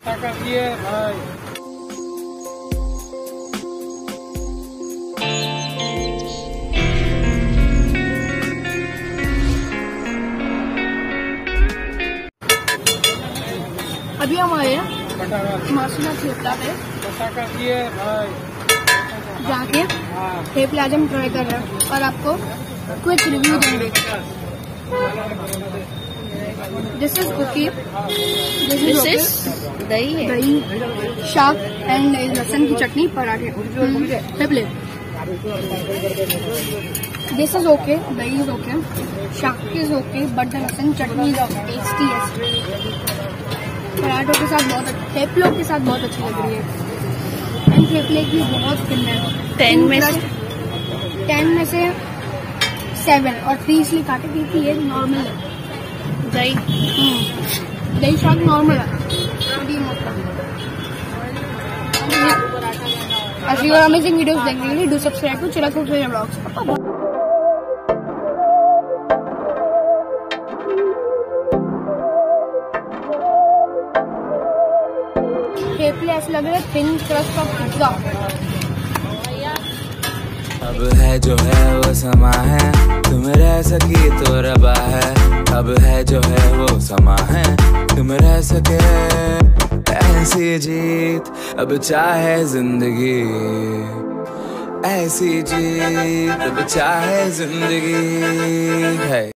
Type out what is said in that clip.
भाई। अभी हम आए हैं मासूना थेपला पे, जाके थेपला आज हम ट्राई कर रहे हैं और आपको क्विक रिव्यू देंगे। This is cookie, this is dahi, shaak and lahsun की chutney, parathe, theple. This is okay, dahi is okay, shaak is okay, but the lahsun chutney is tasty. पराठों के साथ बहुत, थेपलों के साथ बहुत अच्छी लग रही है। एंड थेपले की बहुत फिल्म है, 10 में से 7 और 3 इसलिए काटे क्योंकि ये नॉर्मल है। दही शाक नॉर्मल है। ऐसी और अमेजिंग वीडियोस देखने के लिए do subscribe to Chirag food vlogs. Theple ऐसे लग रहे हैं थिन क्रस्ट ऑफ पिज्जा। अब है जो है वो समा है, तुम रह सकी तो रबा है। अब है जो है वो समा है, तुम रह सके ऐसी जीत। अब चाहे जिंदगी ऐसी जीत, अब चाहे जिंदगी है।